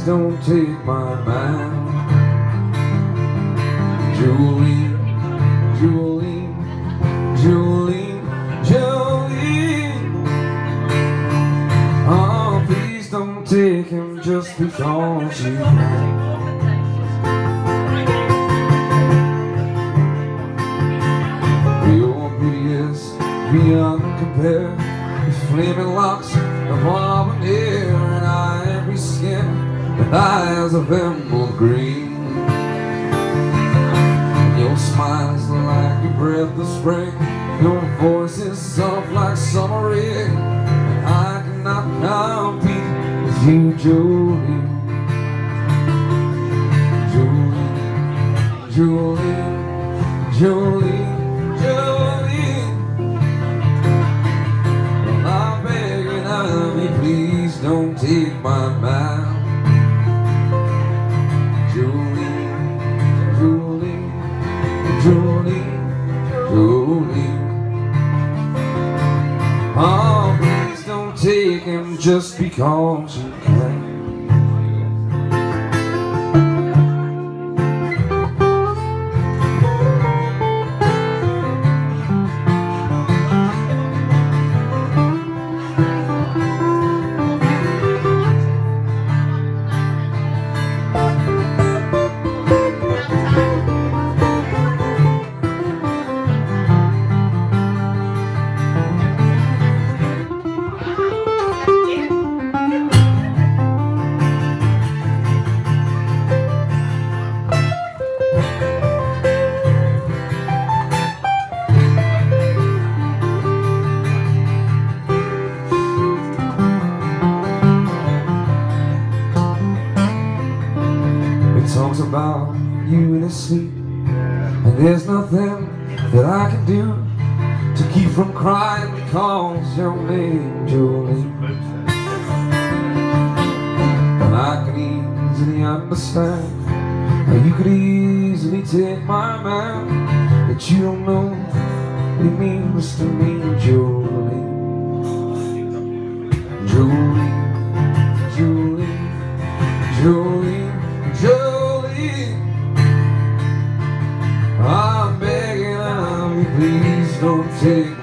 don't take my man. Jolene, Jolene, Jolene, Jolene. Oh, please don't take him just because you can. Your beauty is beyond compare, with flaming locks of auburn hair and ivory skin and eyes of emerald green. And your smile is like a breath of spring, your voice is soft like summer rain, and I cannot compete with you, Jolene. Jolene, Jolene, Jolene, Jolene. Well, I'm begging of you, please don't take my man. Jolene, Jolene, Jolene, Jolene. Oh, please don't take him just because you can. Talks about you in his sleep, and there's nothing that I can do to keep from crying because your name, Jolene. And I can easily understand how you could easily take my man, but you don't know what he means to me, Jolene. Jolene, Jolene, Jolene, Jolene. I'm begging of you, please don't take